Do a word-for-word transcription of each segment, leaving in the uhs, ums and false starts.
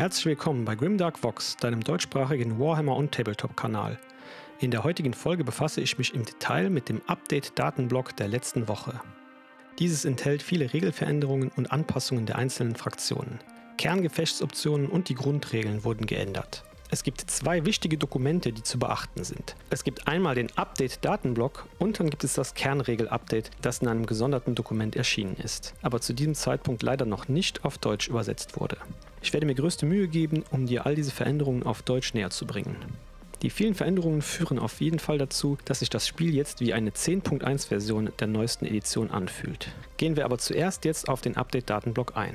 Herzlich willkommen bei Grimdark Vox, deinem deutschsprachigen Warhammer- und Tabletop-Kanal. In der heutigen Folge befasse ich mich im Detail mit dem Update-Datenblock der letzten Woche. Dieses enthält viele Regelveränderungen und Anpassungen der einzelnen Fraktionen. Kerngefechtsoptionen und die Grundregeln wurden geändert. Es gibt zwei wichtige Dokumente, die zu beachten sind. Es gibt einmal den Update-Datenblock und dann gibt es das Kernregel-Update, das in einem gesonderten Dokument erschienen ist, aber zu diesem Zeitpunkt leider noch nicht auf Deutsch übersetzt wurde. Ich werde mir größte Mühe geben, um dir all diese Veränderungen auf Deutsch näher zu bringen. Die vielen Veränderungen führen auf jeden Fall dazu, dass sich das Spiel jetzt wie eine zehn Punkt eins Version der neuesten Edition anfühlt. Gehen wir aber zuerst jetzt auf den Update-Datenblock ein.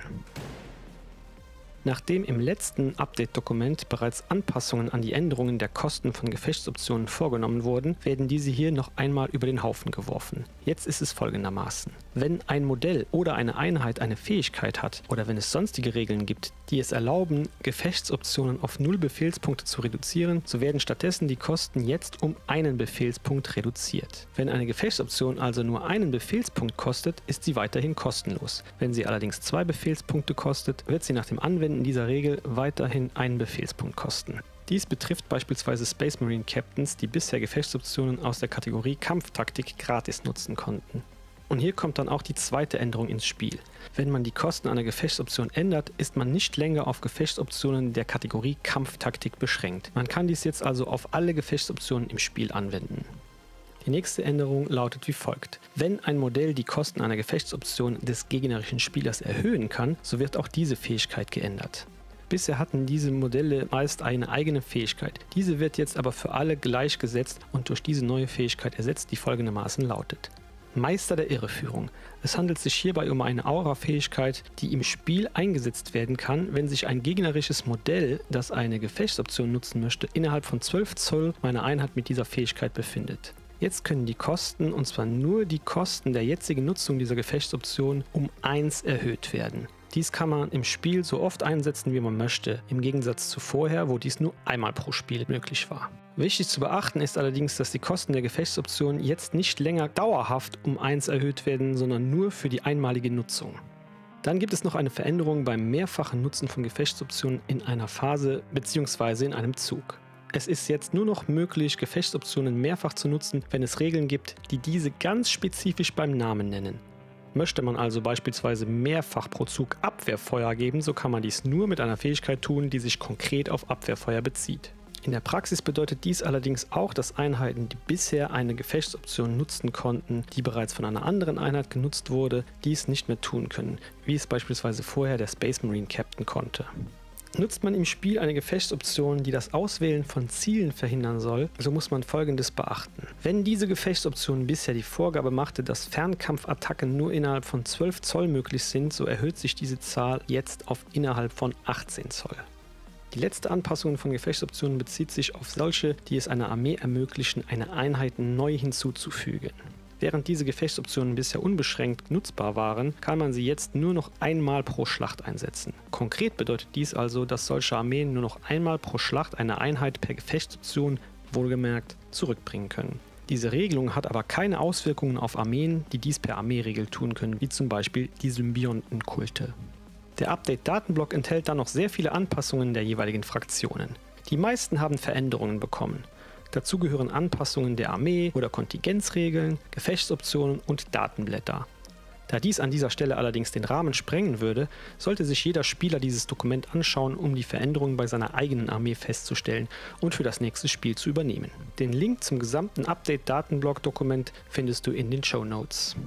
Nachdem im letzten Update-Dokument bereits Anpassungen an die Änderungen der Kosten von Gefechtsoptionen vorgenommen wurden, werden diese hier noch einmal über den Haufen geworfen. Jetzt ist es folgendermaßen: Wenn ein Modell oder eine Einheit eine Fähigkeit hat oder wenn es sonstige Regeln gibt, die es erlauben, Gefechtsoptionen auf null Befehlspunkte zu reduzieren, so werden stattdessen die Kosten jetzt um einen Befehlspunkt reduziert. Wenn eine Gefechtsoption also nur einen Befehlspunkt kostet, ist sie weiterhin kostenlos. Wenn sie allerdings zwei Befehlspunkte kostet, wird sie nach dem Anwenden in dieser Regel weiterhin einen Befehlspunkt kosten. Dies betrifft beispielsweise Space Marine Captains, die bisher Gefechtsoptionen aus der Kategorie Kampftaktik gratis nutzen konnten. Und hier kommt dann auch die zweite Änderung ins Spiel. Wenn man die Kosten einer Gefechtsoption ändert, ist man nicht länger auf Gefechtsoptionen der Kategorie Kampftaktik beschränkt. Man kann dies jetzt also auf alle Gefechtsoptionen im Spiel anwenden. Die nächste Änderung lautet wie folgt: Wenn ein Modell die Kosten einer Gefechtsoption des gegnerischen Spielers erhöhen kann, so wird auch diese Fähigkeit geändert. Bisher hatten diese Modelle meist eine eigene Fähigkeit. Diese wird jetzt aber für alle gleichgesetzt und durch diese neue Fähigkeit ersetzt, die folgendermaßen lautet: Meister der Irreführung. Es handelt sich hierbei um eine Aura-Fähigkeit, die im Spiel eingesetzt werden kann, wenn sich ein gegnerisches Modell, das eine Gefechtsoption nutzen möchte, innerhalb von zwölf Zoll meiner Einheit mit dieser Fähigkeit befindet. Jetzt können die Kosten, und zwar nur die Kosten der jetzigen Nutzung dieser Gefechtsoption, um eins erhöht werden. Dies kann man im Spiel so oft einsetzen, wie man möchte, im Gegensatz zu vorher, wo dies nur einmal pro Spiel möglich war. Wichtig zu beachten ist allerdings, dass die Kosten der Gefechtsoption jetzt nicht länger dauerhaft um eins erhöht werden, sondern nur für die einmalige Nutzung. Dann gibt es noch eine Veränderung beim mehrfachen Nutzen von Gefechtsoptionen in einer Phase bzw. in einem Zug. Es ist jetzt nur noch möglich, Gefechtsoptionen mehrfach zu nutzen, wenn es Regeln gibt, die diese ganz spezifisch beim Namen nennen. Möchte man also beispielsweise mehrfach pro Zug Abwehrfeuer geben, so kann man dies nur mit einer Fähigkeit tun, die sich konkret auf Abwehrfeuer bezieht. In der Praxis bedeutet dies allerdings auch, dass Einheiten, die bisher eine Gefechtsoption nutzen konnten, die bereits von einer anderen Einheit genutzt wurde, dies nicht mehr tun können, wie es beispielsweise vorher der Space Marine Captain konnte. Nutzt man im Spiel eine Gefechtsoption, die das Auswählen von Zielen verhindern soll, so muss man Folgendes beachten. Wenn diese Gefechtsoption bisher die Vorgabe machte, dass Fernkampfattacken nur innerhalb von zwölf Zoll möglich sind, so erhöht sich diese Zahl jetzt auf innerhalb von achtzehn Zoll. Die letzte Anpassung von Gefechtsoptionen bezieht sich auf solche, die es einer Armee ermöglichen, eine Einheit neu hinzuzufügen. Während diese Gefechtsoptionen bisher unbeschränkt nutzbar waren, kann man sie jetzt nur noch einmal pro Schlacht einsetzen. Konkret bedeutet dies also, dass solche Armeen nur noch einmal pro Schlacht eine Einheit per Gefechtsoption, wohlgemerkt, zurückbringen können. Diese Regelung hat aber keine Auswirkungen auf Armeen, die dies per Armeeregel tun können, wie zum Beispiel die Symbiontenkulte. Der Update-Datenblock enthält dann noch sehr viele Anpassungen der jeweiligen Fraktionen. Die meisten haben Veränderungen bekommen. Dazu gehören Anpassungen der Armee oder Kontingenzregeln, Gefechtsoptionen und Datenblätter. Da dies an dieser Stelle allerdings den Rahmen sprengen würde, sollte sich jeder Spieler dieses Dokument anschauen, um die Veränderungen bei seiner eigenen Armee festzustellen und für das nächste Spiel zu übernehmen. Den Link zum gesamten Update-Datenblock-Dokument findest du in den Shownotes.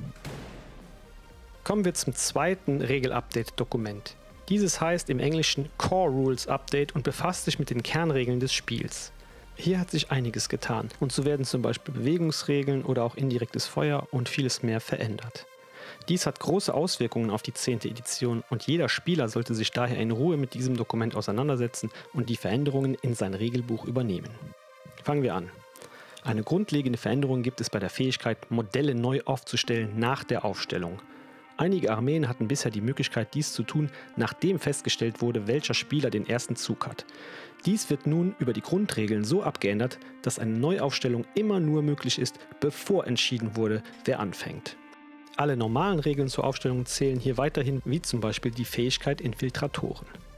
Kommen wir zum zweiten Regel-Update-Dokument. Dieses heißt im Englischen Core Rules Update und befasst sich mit den Kernregeln des Spiels. Hier hat sich einiges getan und so werden zum Beispiel Bewegungsregeln oder auch indirektes Feuer und vieles mehr verändert. Dies hat große Auswirkungen auf die zehnte Edition und jeder Spieler sollte sich daher in Ruhe mit diesem Dokument auseinandersetzen und die Veränderungen in sein Regelbuch übernehmen. Fangen wir an. Eine grundlegende Veränderung gibt es bei der Fähigkeit, Modelle neu aufzustellen nach der Aufstellung. Einige Armeen hatten bisher die Möglichkeit, dies zu tun, nachdem festgestellt wurde, welcher Spieler den ersten Zug hat. Dies wird nun über die Grundregeln so abgeändert, dass eine Neuaufstellung immer nur möglich ist, bevor entschieden wurde, wer anfängt. Alle normalen Regeln zur Aufstellung zählen hier weiterhin, wie zum Beispiel die Fähigkeit Infiltratoren.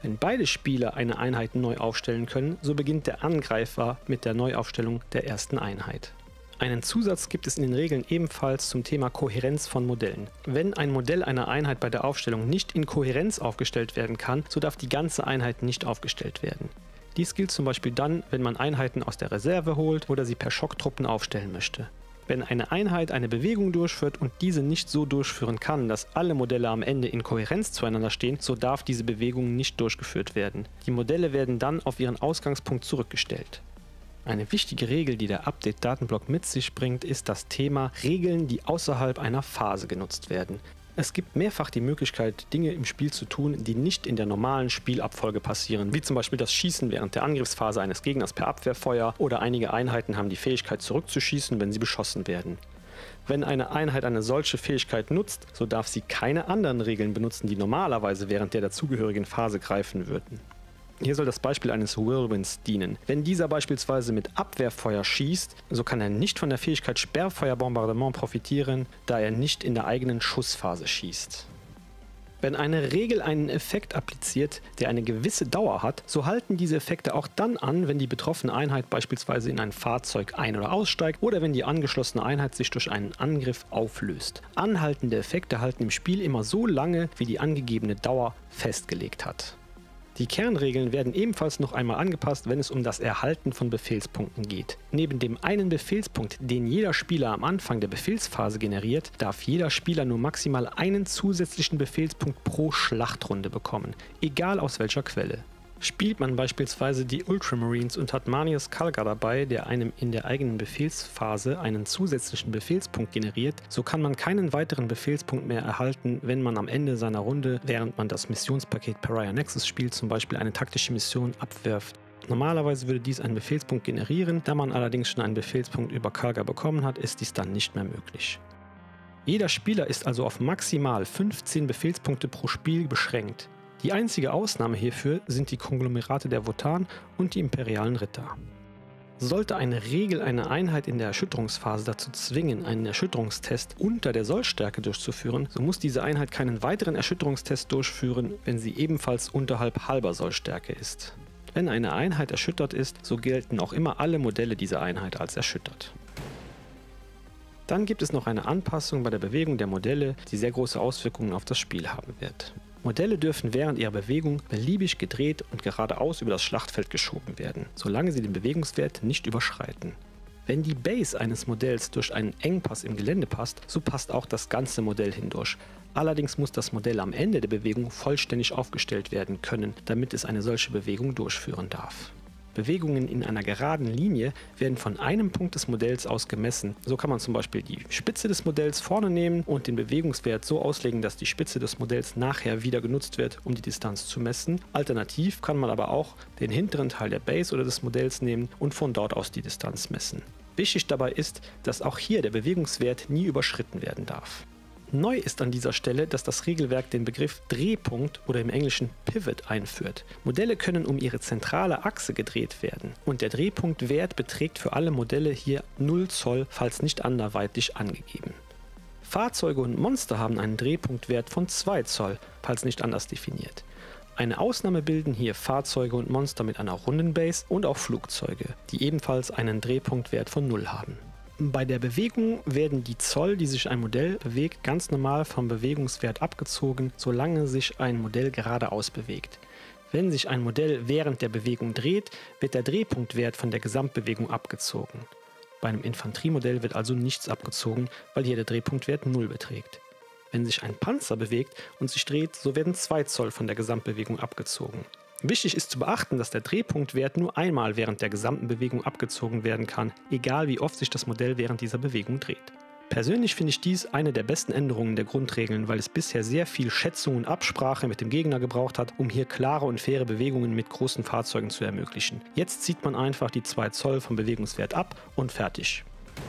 Wenn beide Spieler eine Einheit neu aufstellen können, so beginnt der Angreifer mit der Neuaufstellung der ersten Einheit. Einen Zusatz gibt es in den Regeln ebenfalls zum Thema Kohärenz von Modellen. Wenn ein Modell einer Einheit bei der Aufstellung nicht in Kohärenz aufgestellt werden kann, so darf die ganze Einheit nicht aufgestellt werden. Dies gilt zum Beispiel dann, wenn man Einheiten aus der Reserve holt oder sie per Schocktruppen aufstellen möchte. Wenn eine Einheit eine Bewegung durchführt und diese nicht so durchführen kann, dass alle Modelle am Ende in Kohärenz zueinander stehen, so darf diese Bewegung nicht durchgeführt werden. Die Modelle werden dann auf ihren Ausgangspunkt zurückgestellt. Eine wichtige Regel, die der Update-Datenblock mit sich bringt, ist das Thema Regeln, die außerhalb einer Phase genutzt werden. Es gibt mehrfach die Möglichkeit, Dinge im Spiel zu tun, die nicht in der normalen Spielabfolge passieren, wie zum Beispiel das Schießen während der Angriffsphase eines Gegners per Abwehrfeuer, oder einige Einheiten haben die Fähigkeit zurückzuschießen, wenn sie beschossen werden. Wenn eine Einheit eine solche Fähigkeit nutzt, so darf sie keine anderen Regeln benutzen, die normalerweise während der dazugehörigen Phase greifen würden. Hier soll das Beispiel eines Whirlwinds dienen. Wenn dieser beispielsweise mit Abwehrfeuer schießt, so kann er nicht von der Fähigkeit Sperrfeuerbombardement profitieren, da er nicht in der eigenen Schussphase schießt. Wenn eine Regel einen Effekt appliziert, der eine gewisse Dauer hat, so halten diese Effekte auch dann an, wenn die betroffene Einheit beispielsweise in ein Fahrzeug ein- oder aussteigt oder wenn die angeschlossene Einheit sich durch einen Angriff auflöst. Anhaltende Effekte halten im Spiel immer so lange, wie die angegebene Dauer festgelegt hat. Die Kernregeln werden ebenfalls noch einmal angepasst, wenn es um das Erhalten von Befehlspunkten geht. Neben dem einen Befehlspunkt, den jeder Spieler am Anfang der Befehlsphase generiert, darf jeder Spieler nur maximal einen zusätzlichen Befehlspunkt pro Schlachtrunde bekommen, egal aus welcher Quelle. Spielt man beispielsweise die Ultramarines und hat Manius Khalga dabei, der einem in der eigenen Befehlsphase einen zusätzlichen Befehlspunkt generiert, so kann man keinen weiteren Befehlspunkt mehr erhalten, wenn man am Ende seiner Runde, während man das Missionspaket Pariah Nexus spielt, zum Beispiel eine taktische Mission abwirft. Normalerweise würde dies einen Befehlspunkt generieren, da man allerdings schon einen Befehlspunkt über Khalga bekommen hat, ist dies dann nicht mehr möglich. Jeder Spieler ist also auf maximal fünfzehn Befehlspunkte pro Spiel beschränkt. Die einzige Ausnahme hierfür sind die Konglomerate der Votan und die imperialen Ritter. Sollte eine Regel eine Einheit in der Erschütterungsphase dazu zwingen, einen Erschütterungstest unter der Sollstärke durchzuführen, so muss diese Einheit keinen weiteren Erschütterungstest durchführen, wenn sie ebenfalls unterhalb halber Sollstärke ist. Wenn eine Einheit erschüttert ist, so gelten auch immer alle Modelle dieser Einheit als erschüttert. Dann gibt es noch eine Anpassung bei der Bewegung der Modelle, die sehr große Auswirkungen auf das Spiel haben wird. Modelle dürfen während ihrer Bewegung beliebig gedreht und geradeaus über das Schlachtfeld geschoben werden, solange sie den Bewegungswert nicht überschreiten. Wenn die Base eines Modells durch einen Engpass im Gelände passt, so passt auch das ganze Modell hindurch. Allerdings muss das Modell am Ende der Bewegung vollständig aufgestellt werden können, damit es eine solche Bewegung durchführen darf. Bewegungen in einer geraden Linie werden von einem Punkt des Modells aus gemessen. So kann man zum Beispiel die Spitze des Modells vorne nehmen und den Bewegungswert so auslegen, dass die Spitze des Modells nachher wieder genutzt wird, um die Distanz zu messen. Alternativ kann man aber auch den hinteren Teil der Base oder des Modells nehmen und von dort aus die Distanz messen. Wichtig dabei ist, dass auch hier der Bewegungswert nie überschritten werden darf. Neu ist an dieser Stelle, dass das Regelwerk den Begriff Drehpunkt oder im Englischen Pivot einführt. Modelle können um ihre zentrale Achse gedreht werden und der Drehpunktwert beträgt für alle Modelle hier null Zoll, falls nicht anderweitig angegeben. Fahrzeuge und Monster haben einen Drehpunktwert von zwei Zoll, falls nicht anders definiert. Eine Ausnahme bilden hier Fahrzeuge und Monster mit einer runden Base und auch Flugzeuge, die ebenfalls einen Drehpunktwert von null haben. Bei der Bewegung werden die Zoll, die sich ein Modell bewegt, ganz normal vom Bewegungswert abgezogen, solange sich ein Modell geradeaus bewegt. Wenn sich ein Modell während der Bewegung dreht, wird der Drehpunktwert von der Gesamtbewegung abgezogen. Bei einem Infanteriemodell wird also nichts abgezogen, weil hier der Drehpunktwert null beträgt. Wenn sich ein Panzer bewegt und sich dreht, so werden zwei Zoll von der Gesamtbewegung abgezogen. Wichtig ist zu beachten, dass der Drehpunktwert nur einmal während der gesamten Bewegung abgezogen werden kann, egal wie oft sich das Modell während dieser Bewegung dreht. Persönlich finde ich dies eine der besten Änderungen der Grundregeln, weil es bisher sehr viel Schätzung und Absprache mit dem Gegner gebraucht hat, um hier klare und faire Bewegungen mit großen Fahrzeugen zu ermöglichen. Jetzt zieht man einfach die zwei Zoll vom Bewegungswert ab und fertig.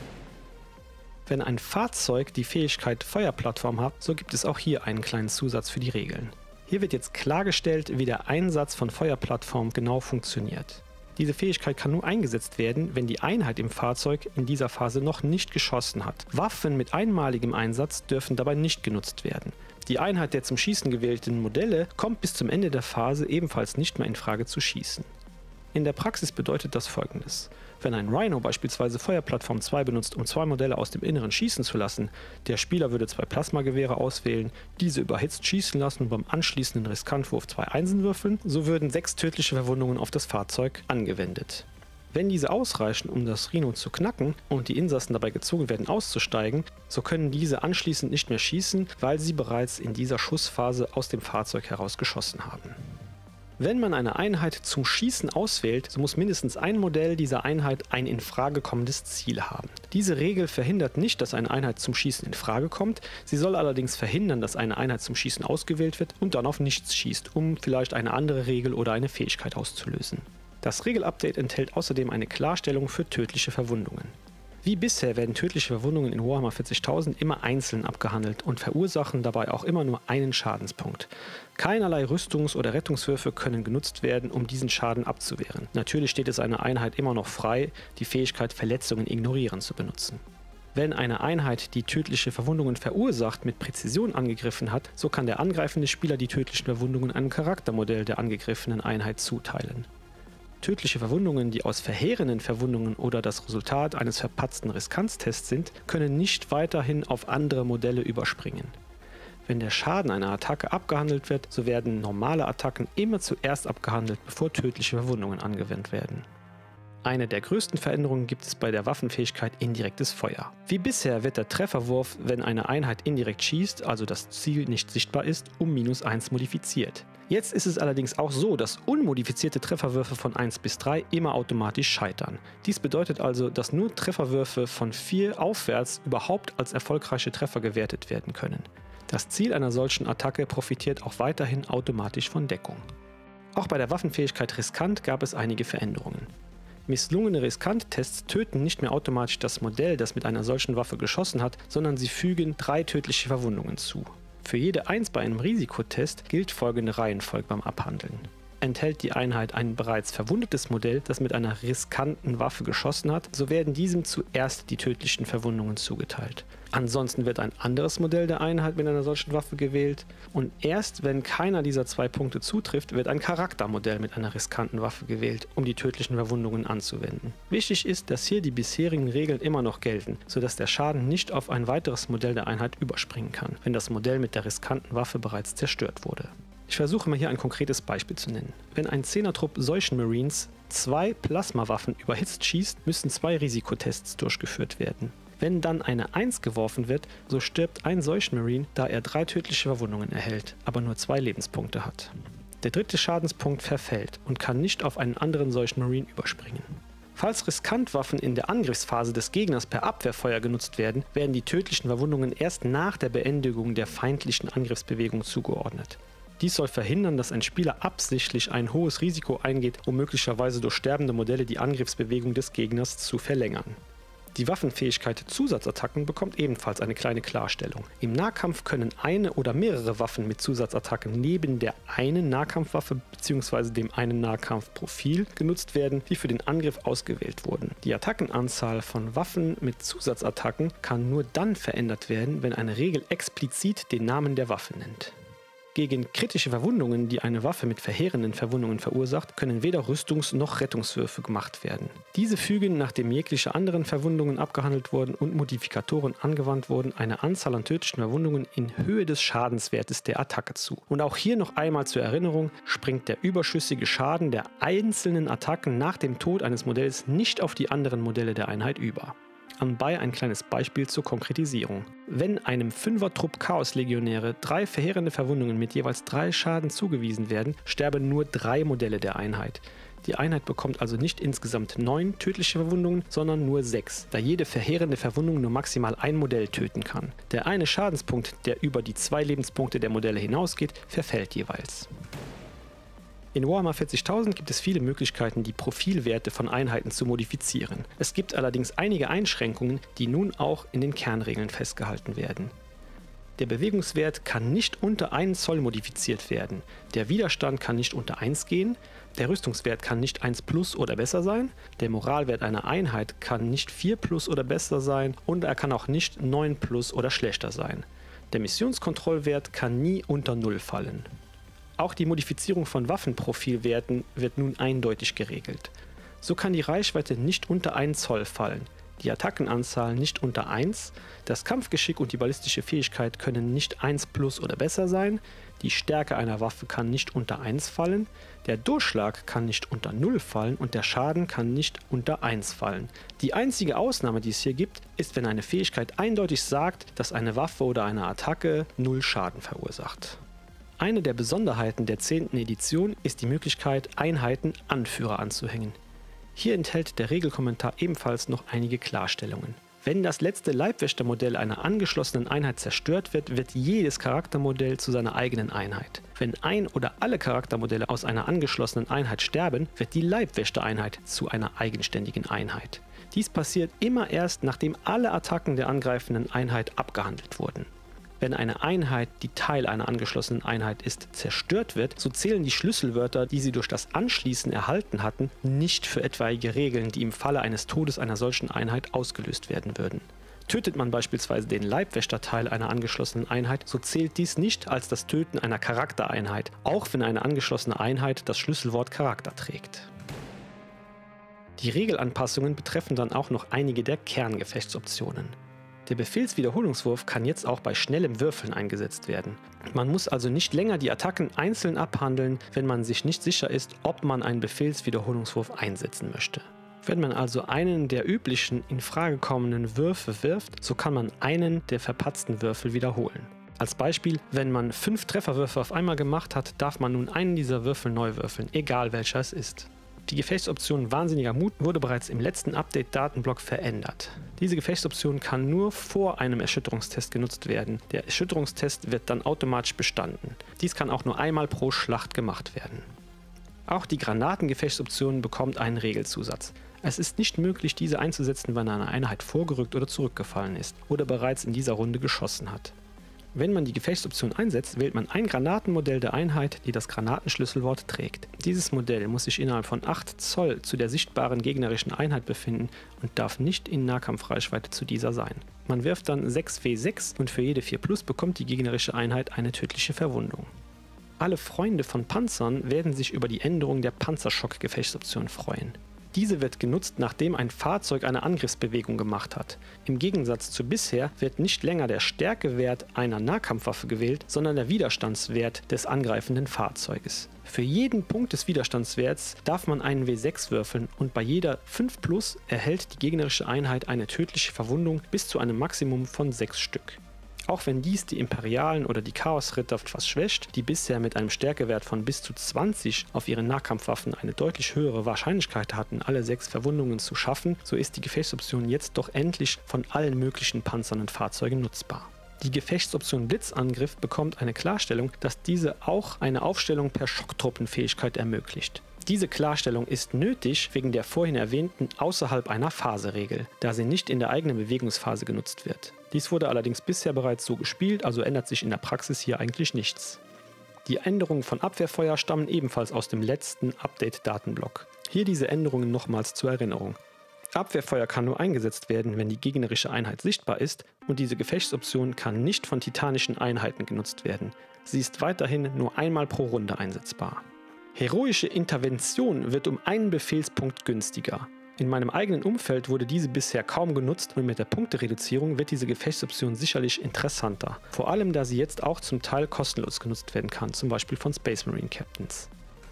Wenn ein Fahrzeug die Fähigkeit Feuerplattform hat, so gibt es auch hier einen kleinen Zusatz für die Regeln. Hier wird jetzt klargestellt, wie der Einsatz von Feuerplattformen genau funktioniert. Diese Fähigkeit kann nur eingesetzt werden, wenn die Einheit im Fahrzeug in dieser Phase noch nicht geschossen hat. Waffen mit einmaligem Einsatz dürfen dabei nicht genutzt werden. Die Einheit der zum Schießen gewählten Modelle kommt bis zum Ende der Phase ebenfalls nicht mehr in Frage zu schießen. In der Praxis bedeutet das Folgendes: Wenn ein Rhino beispielsweise Feuerplattform zwei benutzt, um zwei Modelle aus dem Inneren schießen zu lassen, der Spieler würde zwei Plasmagewehre auswählen, diese überhitzt schießen lassen und beim anschließenden Riskantwurf zwei Einsen würfeln, so würden sechs tödliche Verwundungen auf das Fahrzeug angewendet. Wenn diese ausreichen, um das Rhino zu knacken und die Insassen dabei gezwungen werden auszusteigen, so können diese anschließend nicht mehr schießen, weil sie bereits in dieser Schussphase aus dem Fahrzeug heraus geschossen haben. Wenn man eine Einheit zum Schießen auswählt, so muss mindestens ein Modell dieser Einheit ein in Frage kommendes Ziel haben. Diese Regel verhindert nicht, dass eine Einheit zum Schießen in Frage kommt, sie soll allerdings verhindern, dass eine Einheit zum Schießen ausgewählt wird und dann auf nichts schießt, um vielleicht eine andere Regel oder eine Fähigkeit auszulösen. Das Regelupdate enthält außerdem eine Klarstellung für tödliche Verwundungen. Wie bisher werden tödliche Verwundungen in Warhammer vierzigtausend immer einzeln abgehandelt und verursachen dabei auch immer nur einen Schadenspunkt. Keinerlei Rüstungs- oder Rettungswürfe können genutzt werden, um diesen Schaden abzuwehren. Natürlich steht es einer Einheit immer noch frei, die Fähigkeit Verletzungen ignorieren zu benutzen. Wenn eine Einheit, die tödliche Verwundungen verursacht, mit Präzision angegriffen hat, so kann der angreifende Spieler die tödlichen Verwundungen einem Charaktermodell der angegriffenen Einheit zuteilen. Tödliche Verwundungen, die aus verheerenden Verwundungen oder das Resultat eines verpatzten Riskanztests sind, können nicht weiterhin auf andere Modelle überspringen. Wenn der Schaden einer Attacke abgehandelt wird, so werden normale Attacken immer zuerst abgehandelt, bevor tödliche Verwundungen angewendet werden. Eine der größten Veränderungen gibt es bei der Waffenfähigkeit indirektes Feuer. Wie bisher wird der Trefferwurf, wenn eine Einheit indirekt schießt, also das Ziel nicht sichtbar ist, um minus eins modifiziert. Jetzt ist es allerdings auch so, dass unmodifizierte Trefferwürfe von eins bis drei immer automatisch scheitern. Dies bedeutet also, dass nur Trefferwürfe von vier aufwärts überhaupt als erfolgreiche Treffer gewertet werden können. Das Ziel einer solchen Attacke profitiert auch weiterhin automatisch von Deckung. Auch bei der Waffenfähigkeit Riskant gab es einige Veränderungen. Misslungene Riskant-Tests töten nicht mehr automatisch das Modell, das mit einer solchen Waffe geschossen hat, sondern sie fügen drei tödliche Verwundungen zu. Für jede eins bei einem Risikotest gilt folgende Reihenfolge beim Abhandeln. Enthält die Einheit ein bereits verwundetes Modell, das mit einer riskanten Waffe geschossen hat, so werden diesem zuerst die tödlichen Verwundungen zugeteilt. Ansonsten wird ein anderes Modell der Einheit mit einer solchen Waffe gewählt und erst wenn keiner dieser zwei Punkte zutrifft, wird ein Charaktermodell mit einer riskanten Waffe gewählt, um die tödlichen Verwundungen anzuwenden. Wichtig ist, dass hier die bisherigen Regeln immer noch gelten, sodass der Schaden nicht auf ein weiteres Modell der Einheit überspringen kann, wenn das Modell mit der riskanten Waffe bereits zerstört wurde. Ich versuche mal hier ein konkretes Beispiel zu nennen. Wenn ein Zehner-Trupp Seuchenmarines zwei Plasmawaffen überhitzt schießt, müssen zwei Risikotests durchgeführt werden. Wenn dann eine eins geworfen wird, so stirbt ein Seuchenmarine, da er drei tödliche Verwundungen erhält, aber nur zwei Lebenspunkte hat. Der dritte Schadenspunkt verfällt und kann nicht auf einen anderen Seuchenmarine überspringen. Falls Riskantwaffen in der Angriffsphase des Gegners per Abwehrfeuer genutzt werden, werden die tödlichen Verwundungen erst nach der Beendigung der feindlichen Angriffsbewegung zugeordnet. Dies soll verhindern, dass ein Spieler absichtlich ein hohes Risiko eingeht, um möglicherweise durch sterbende Modelle die Angriffsbewegung des Gegners zu verlängern. Die Waffenfähigkeit Zusatzattacken bekommt ebenfalls eine kleine Klarstellung. Im Nahkampf können eine oder mehrere Waffen mit Zusatzattacken neben der einen Nahkampfwaffe bzw. dem einen Nahkampfprofil genutzt werden, die für den Angriff ausgewählt wurden. Die Attackenanzahl von Waffen mit Zusatzattacken kann nur dann verändert werden, wenn eine Regel explizit den Namen der Waffe nennt. Gegen kritische Verwundungen, die eine Waffe mit verheerenden Verwundungen verursacht, können weder Rüstungs- noch Rettungswürfe gemacht werden. Diese fügen, nachdem jegliche anderen Verwundungen abgehandelt wurden und Modifikatoren angewandt wurden, eine Anzahl an tödlichen Verwundungen in Höhe des Schadenswertes der Attacke zu. Und auch hier noch einmal zur Erinnerung, springt der überschüssige Schaden der einzelnen Attacken nach dem Tod eines Modells nicht auf die anderen Modelle der Einheit über. Anbei ein kleines Beispiel zur Konkretisierung. Wenn einem Fünfer-Trupp Chaos-Legionäre drei verheerende Verwundungen mit jeweils drei Schaden zugewiesen werden, sterben nur drei Modelle der Einheit. Die Einheit bekommt also nicht insgesamt neun tödliche Verwundungen, sondern nur sechs, da jede verheerende Verwundung nur maximal ein Modell töten kann. Der eine Schadenspunkt, der über die zwei Lebenspunkte der Modelle hinausgeht, verfällt jeweils. In Warhammer vierzigtausend gibt es viele Möglichkeiten, die Profilwerte von Einheiten zu modifizieren. Es gibt allerdings einige Einschränkungen, die nun auch in den Kernregeln festgehalten werden. Der Bewegungswert kann nicht unter einen Zoll modifiziert werden, der Widerstand kann nicht unter eins gehen, der Rüstungswert kann nicht eins plus oder besser sein, der Moralwert einer Einheit kann nicht vier plus oder besser sein und er kann auch nicht neun plus oder schlechter sein. Der Missionskontrollwert kann nie unter null fallen. Auch die Modifizierung von Waffenprofilwerten wird nun eindeutig geregelt. So kann die Reichweite nicht unter einen Zoll fallen, die Attackenanzahl nicht unter eins, das Kampfgeschick und die ballistische Fähigkeit können nicht eins plus oder besser sein, die Stärke einer Waffe kann nicht unter eins fallen, der Durchschlag kann nicht unter null fallen und der Schaden kann nicht unter eins fallen. Die einzige Ausnahme, die es hier gibt, ist, wenn eine Fähigkeit eindeutig sagt, dass eine Waffe oder eine Attacke null Schaden verursacht. Eine der Besonderheiten der zehnten Edition ist die Möglichkeit, Einheiten Anführer anzuhängen. Hier enthält der Regelkommentar ebenfalls noch einige Klarstellungen. Wenn das letzte Leibwächtermodell einer angeschlossenen Einheit zerstört wird, wird jedes Charaktermodell zu seiner eigenen Einheit. Wenn ein oder alle Charaktermodelle aus einer angeschlossenen Einheit sterben, wird die Leibwächtereinheit zu einer eigenständigen Einheit. Dies passiert immer erst, nachdem alle Attacken der angreifenden Einheit abgehandelt wurden. Wenn eine Einheit, die Teil einer angeschlossenen Einheit ist, zerstört wird, so zählen die Schlüsselwörter, die sie durch das Anschließen erhalten hatten, nicht für etwaige Regeln, die im Falle eines Todes einer solchen Einheit ausgelöst werden würden. Tötet man beispielsweise den Leibwächterteil einer angeschlossenen Einheit, so zählt dies nicht als das Töten einer Charaktereinheit, auch wenn eine angeschlossene Einheit das Schlüsselwort Charakter trägt. Die Regelanpassungen betreffen dann auch noch einige der Kerngefechtsoptionen. Der Befehlswiederholungswurf kann jetzt auch bei schnellem Würfeln eingesetzt werden. Man muss also nicht länger die Attacken einzeln abhandeln, wenn man sich nicht sicher ist, ob man einen Befehlswiederholungswurf einsetzen möchte. Wenn man also einen der üblichen in Frage kommenden Würfe wirft, so kann man einen der verpatzten Würfel wiederholen. Als Beispiel, wenn man fünf Trefferwürfe auf einmal gemacht hat, darf man nun einen dieser Würfel neu würfeln, egal welcher es ist. Die Gefechtsoption Wahnsinniger Mut wurde bereits im letzten Update-Datenblock verändert. Diese Gefechtsoption kann nur vor einem Erschütterungstest genutzt werden. Der Erschütterungstest wird dann automatisch bestanden. Dies kann auch nur einmal pro Schlacht gemacht werden. Auch die Granatengefechtsoption bekommt einen Regelzusatz. Es ist nicht möglich, diese einzusetzen, wenn eine Einheit vorgerückt oder zurückgefallen ist oder bereits in dieser Runde geschossen hat. Wenn man die Gefechtsoption einsetzt, wählt man ein Granatenmodell der Einheit, die das Granatenschlüsselwort trägt. Dieses Modell muss sich innerhalb von acht Zoll zu der sichtbaren gegnerischen Einheit befinden und darf nicht in Nahkampfreichweite zu dieser sein. Man wirft dann sechs W sechs und für jede vier plus bekommt die gegnerische Einheit eine tödliche Verwundung. Alle Freunde von Panzern werden sich über die Änderung der Panzerschock-Gefechtsoption freuen. Diese wird genutzt, nachdem ein Fahrzeug eine Angriffsbewegung gemacht hat. Im Gegensatz zu bisher wird nicht länger der Stärkewert einer Nahkampfwaffe gewählt, sondern der Widerstandswert des angreifenden Fahrzeuges. Für jeden Punkt des Widerstandswerts darf man einen W sechs würfeln und bei jeder fünf plus erhält die gegnerische Einheit eine tödliche Verwundung bis zu einem Maximum von sechs Stück. Auch wenn dies die Imperialen oder die Chaosritter etwas schwächt, die bisher mit einem Stärkewert von bis zu zwanzig auf ihren Nahkampfwaffen eine deutlich höhere Wahrscheinlichkeit hatten, alle sechs Verwundungen zu schaffen, so ist die Gefechtsoption jetzt doch endlich von allen möglichen Panzern und Fahrzeugen nutzbar. Die Gefechtsoption Blitzangriff bekommt eine Klarstellung, dass diese auch eine Aufstellung per Schocktruppenfähigkeit ermöglicht. Diese Klarstellung ist nötig wegen der vorhin erwähnten außerhalb einer Phase-Regel, da sie nicht in der eigenen Bewegungsphase genutzt wird. Dies wurde allerdings bisher bereits so gespielt, also ändert sich in der Praxis hier eigentlich nichts. Die Änderungen von Abwehrfeuer stammen ebenfalls aus dem letzten Update-Datenblock. Hier diese Änderungen nochmals zur Erinnerung. Abwehrfeuer kann nur eingesetzt werden, wenn die gegnerische Einheit sichtbar ist und diese Gefechtsoption kann nicht von titanischen Einheiten genutzt werden. Sie ist weiterhin nur einmal pro Runde einsetzbar. Heroische Intervention wird um einen Befehlspunkt günstiger. In meinem eigenen Umfeld wurde diese bisher kaum genutzt und mit der Punktereduzierung wird diese Gefechtsoption sicherlich interessanter. Vor allem, da sie jetzt auch zum Teil kostenlos genutzt werden kann, zum Beispiel von Space Marine Captains.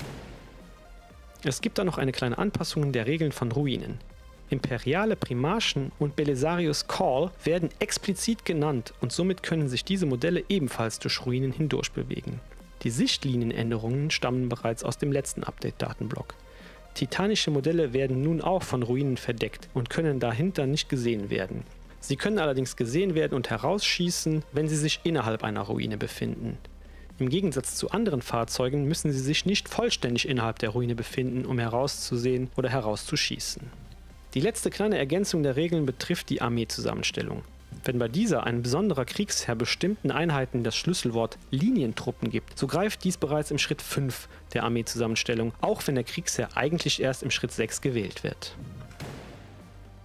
Es gibt da noch eine kleine Anpassung der Regeln von Ruinen. Imperiale Primarchen und Belisarius Call werden explizit genannt und somit können sich diese Modelle ebenfalls durch Ruinen hindurch bewegen. Die Sichtlinienänderungen stammen bereits aus dem letzten Update-Datenblock. Titanische Modelle werden nun auch von Ruinen verdeckt und können dahinter nicht gesehen werden. Sie können allerdings gesehen werden und herausschießen, wenn sie sich innerhalb einer Ruine befinden. Im Gegensatz zu anderen Fahrzeugen müssen sie sich nicht vollständig innerhalb der Ruine befinden, um herauszusehen oder herauszuschießen. Die letzte kleine Ergänzung der Regeln betrifft die Armeezusammenstellung. Wenn bei dieser ein besonderer Kriegsherr bestimmten Einheiten das Schlüsselwort Linientruppen gibt, so greift dies bereits im Schritt fünf der Armeezusammenstellung, auch wenn der Kriegsherr eigentlich erst im Schritt sechs gewählt wird.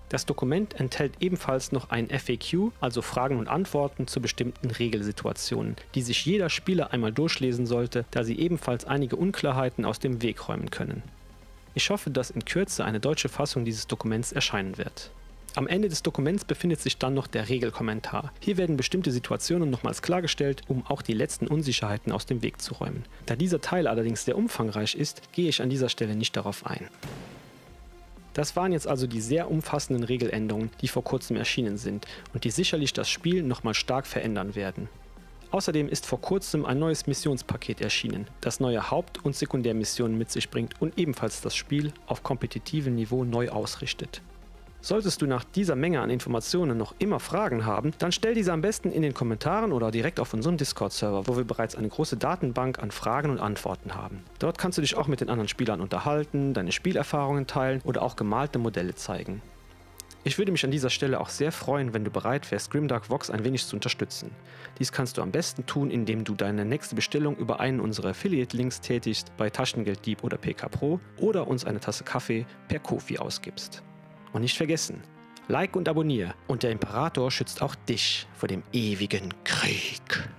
Das Dokument enthält ebenfalls noch ein F A Q, also Fragen und Antworten zu bestimmten Regelsituationen, die sich jeder Spieler einmal durchlesen sollte, da sie ebenfalls einige Unklarheiten aus dem Weg räumen können. Ich hoffe, dass in Kürze eine deutsche Fassung dieses Dokuments erscheinen wird. Am Ende des Dokuments befindet sich dann noch der Regelkommentar. Hier werden bestimmte Situationen nochmals klargestellt, um auch die letzten Unsicherheiten aus dem Weg zu räumen. Da dieser Teil allerdings sehr umfangreich ist, gehe ich an dieser Stelle nicht darauf ein. Das waren jetzt also die sehr umfassenden Regeländerungen, die vor kurzem erschienen sind und die sicherlich das Spiel nochmal stark verändern werden. Außerdem ist vor kurzem ein neues Missionspaket erschienen, das neue Haupt- und Sekundärmissionen mit sich bringt und ebenfalls das Spiel auf kompetitivem Niveau neu ausrichtet. Solltest du nach dieser Menge an Informationen noch immer Fragen haben, dann stell diese am besten in den Kommentaren oder direkt auf unserem Discord-Server, wo wir bereits eine große Datenbank an Fragen und Antworten haben. Dort kannst du dich auch mit den anderen Spielern unterhalten, deine Spielerfahrungen teilen oder auch gemalte Modelle zeigen. Ich würde mich an dieser Stelle auch sehr freuen, wenn du bereit wärst, Grimdark Vox ein wenig zu unterstützen. Dies kannst du am besten tun, indem du deine nächste Bestellung über einen unserer Affiliate-Links tätigst, bei Taschengelddieb oder P K Pro, oder uns eine Tasse Kaffee per Ko-fi ausgibst. Und nicht vergessen, like und abonniere, und der Imperator schützt auch dich vor dem ewigen Krieg.